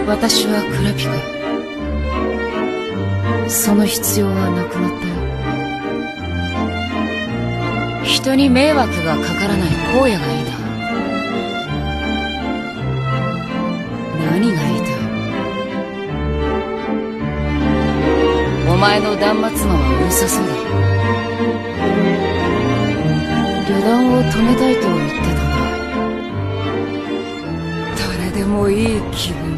私はクラピカ。その必要はなくなったよ。人に迷惑がかからない荒野がいいだ。何が言いたい？お前の断末魔はうるさそうだ。旅団を止めたいと言ってたな。誰でもいい気分。